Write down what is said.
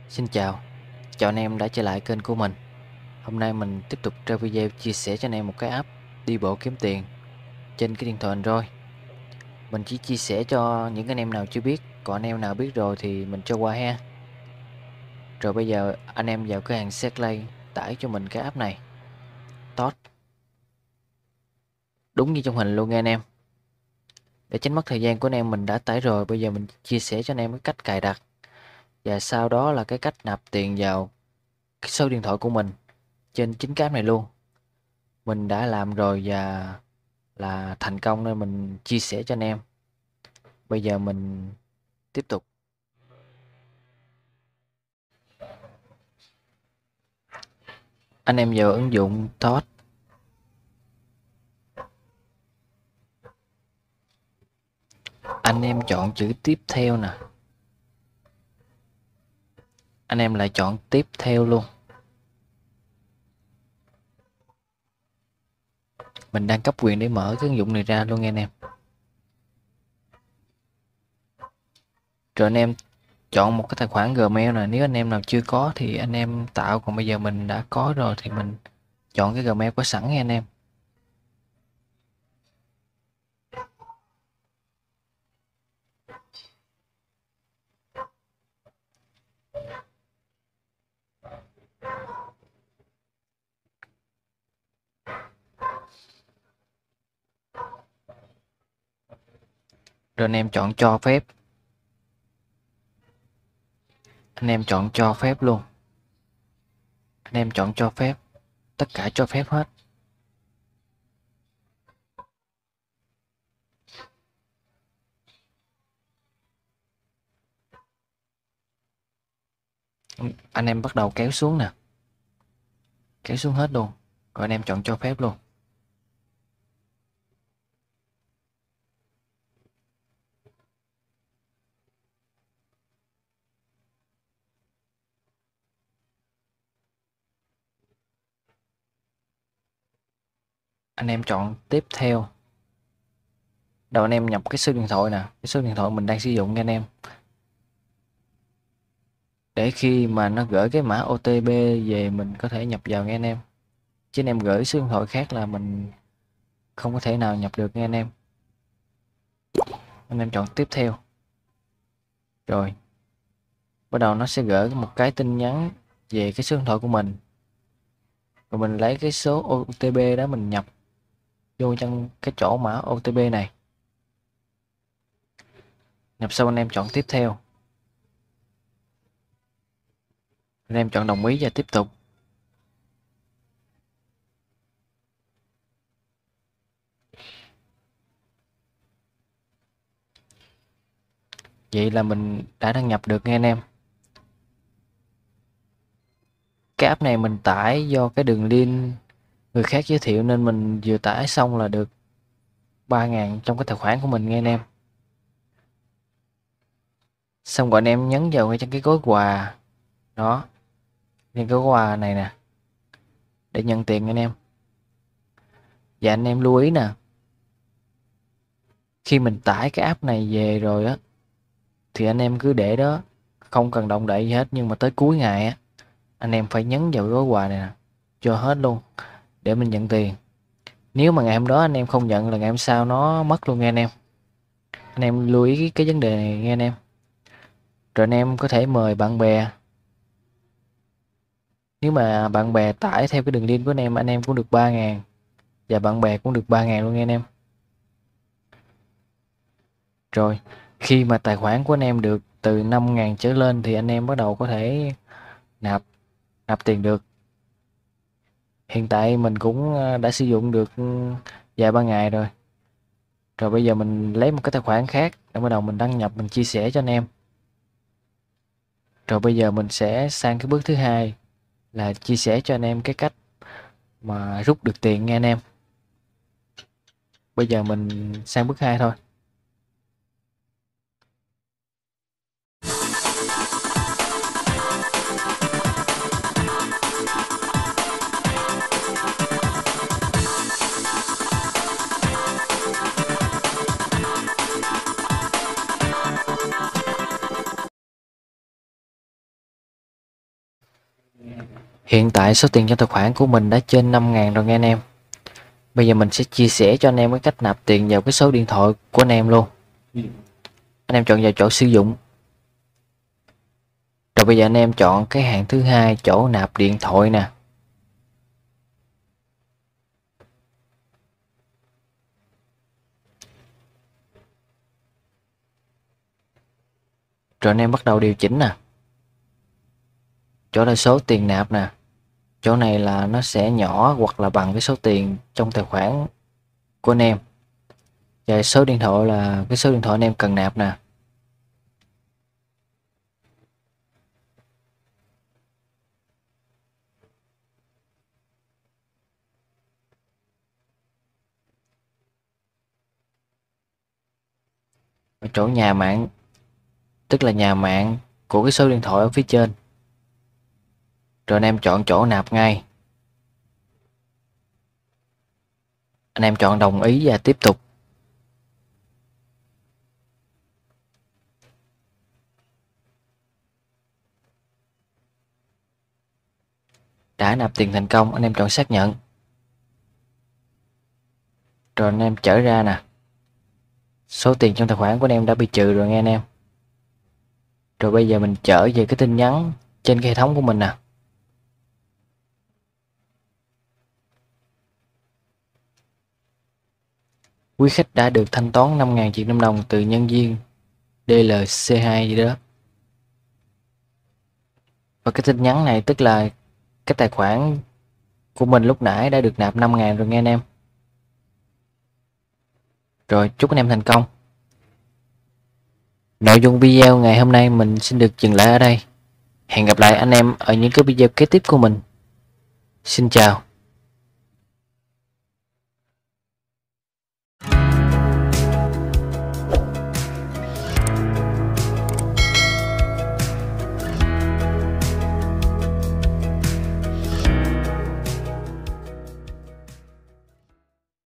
Xin chào, chào anh em đã trở lại kênh của mình. Hôm nay mình tiếp tục ra video chia sẻ cho anh em một cái app đi bộ kiếm tiền trên cái điện thoại Android. Mình chỉ chia sẻ cho những anh em nào chưa biết, còn anh em nào biết rồi thì mình cho qua ha. Rồi bây giờ anh em vào cửa hàng Setlay tải cho mình cái app này. Tot. Đúng như trong hình luôn nha anh em. Để tránh mất thời gian của anh em, mình đã tải rồi, bây giờ mình chia sẻ cho anh em cái cách cài đặt và sau đó là cái cách nạp tiền vào cái số điện thoại của mình trên chính cái app này luôn. Mình đã làm rồi và là thành công nên mình chia sẻ cho anh em. Bây giờ mình tiếp tục. Anh em vào ứng dụng Tot. Anh em chọn chữ tiếp theo nè. Anh em lại chọn tiếp theo luôn. Mình đang cấp quyền để mở cái ứng dụng này ra luôn nha anh em. Rồi anh em chọn một cái tài khoản Gmail nè. Nếu anh em nào chưa có thì anh em tạo, còn bây giờ mình đã có rồi thì mình chọn cái Gmail có sẵn nha anh em. Rồi anh em chọn cho phép. Anh em chọn cho phép luôn. Anh em chọn cho phép. Tất cả cho phép hết. Anh em bắt đầu kéo xuống nè. Kéo xuống hết luôn. Rồi anh em chọn cho phép luôn. Anh em chọn tiếp theo. Đầu anh em nhập cái số điện thoại nè, cái số điện thoại mình đang sử dụng nha anh em. Để khi mà nó gửi cái mã OTP về mình có thể nhập vào nha anh em. Chứ anh em gửi số điện thoại khác là mình không có thể nào nhập được nha anh em. Anh em chọn tiếp theo. Rồi. Bắt đầu nó sẽ gửi một cái tin nhắn về cái số điện thoại của mình. Rồi mình lấy cái số OTP đó mình nhập vô trong cái chỗ mã OTP này. Nhập xong anh em chọn tiếp theo. Anh em chọn đồng ý và tiếp tục. Vậy là mình đã đăng nhập được nha anh em. Cái app này mình tải do cái đường link người khác giới thiệu nên mình vừa tải xong là được 3.000 trong cái tài khoản của mình nghe anh em. Xong rồi anh em nhấn vào ngay trong cái gói quà đó, cái gói quà này nè, để nhận tiền anh em. Và anh em lưu ý nè, khi mình tải cái app này về rồi á thì anh em cứ để đó, không cần động đậy gì hết, nhưng mà tới cuối ngày á anh em phải nhấn vào gói quà này nè cho hết luôn để mình nhận tiền. Nếu mà ngày hôm đó anh em không nhận là ngày hôm sau nó mất luôn nghe anh em. Anh em lưu ý cái vấn đề này nghe anh em. Rồi anh em có thể mời bạn bè. Nếu mà bạn bè tải theo cái đường link của anh em cũng được 3.000 và bạn bè cũng được 3.000 luôn nghe anh em. Rồi khi mà tài khoản của anh em được từ 5.000 trở lên thì anh em bắt đầu có thể nạp tiền được. Hiện tại mình cũng đã sử dụng được vài ba ngày rồi. Rồi bây giờ mình lấy một cái tài khoản khác để bắt đầu mình đăng nhập, mình chia sẻ cho anh em. Rồi bây giờ mình sẽ sang cái bước thứ hai là chia sẻ cho anh em cái cách mà rút được tiền nha anh em. Bây giờ mình sang bước 2 thôi. Hiện tại số tiền trong tài khoản của mình đã trên 5.000 rồi nghe anh em. Bây giờ mình sẽ chia sẻ cho anh em cái cách nạp tiền vào cái số điện thoại của anh em luôn. Anh em chọn vào chỗ sử dụng. Rồi bây giờ anh em chọn cái hàng thứ hai, chỗ nạp điện thoại nè. Rồi anh em bắt đầu điều chỉnh nè. Chỗ là số tiền nạp nè. Chỗ này là nó sẽ nhỏ hoặc là bằng cái số tiền trong tài khoản của anh em. Và số điện thoại là cái số điện thoại anh em cần nạp nè. Ở chỗ nhà mạng, tức là nhà mạng của cái số điện thoại ở phía trên. Rồi anh em chọn chỗ nạp ngay. Anh em chọn đồng ý và tiếp tục. Đã nạp tiền thành công, anh em chọn xác nhận. Rồi anh em trở ra nè. Số tiền trong tài khoản của anh em đã bị trừ rồi nghe anh em. Rồi bây giờ mình trở về cái tin nhắn trên cái hệ thống của mình nè. Quý khách đã được thanh toán 5.000 Việt Nam đồng từ nhân viên DLC2 gì đó. Và cái tin nhắn này tức là cái tài khoản của mình lúc nãy đã được nạp 5.000 rồi nghe anh em. Rồi chúc anh em thành công. Nội dung video ngày hôm nay mình xin được dừng lại ở đây. Hẹn gặp lại anh em ở những cái video kế tiếp của mình. Xin chào.